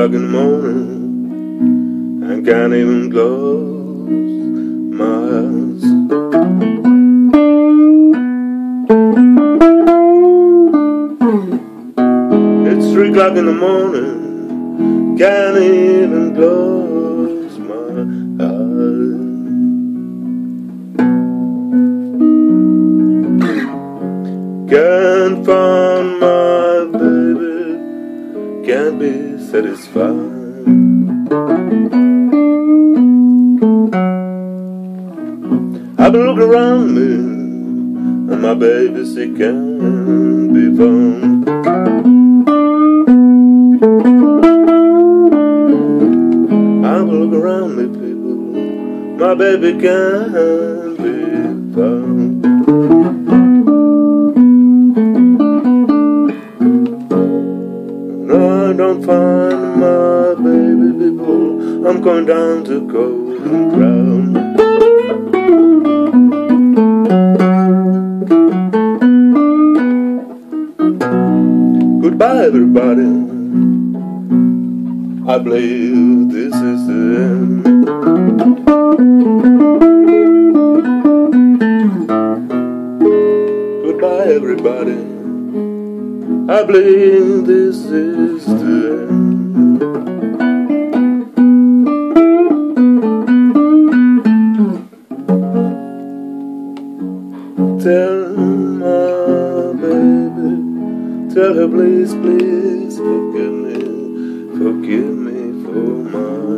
o'clock in the morning, I can't even close my eyes. It's 3 o'clock in the morning, can't even close my eyes. Can't find my baby, can't be satisfied. I've been looking around me, and my baby, she can't be found. I've been looking around me, people, my baby can't be found. I don't find my baby, people, I'm going down to Golden Crown. Goodbye, everybody, I believe this is the end. Goodbye, everybody, I believe this is the end. Tell my baby, tell her please, please forgive me for my